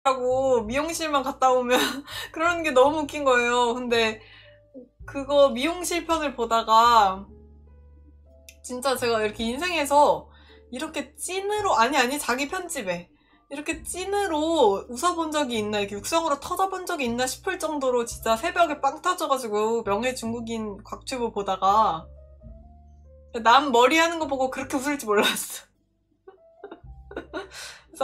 하고 미용실만 갔다 오면 그러는 게 너무 웃긴 거예요. 근데 그거 미용실 편을 보다가 진짜 제가 이렇게 인생에서 이렇게 찐으로 아니 자기 편집에 이렇게 찐으로 웃어본 적이 있나 이렇게 육성으로 터져본 적이 있나 싶을 정도로 진짜 새벽에 빵 터져가지고 명예 중국인 곽튜브 보다가 남 머리 하는 거 보고 그렇게 웃을 줄 몰랐어.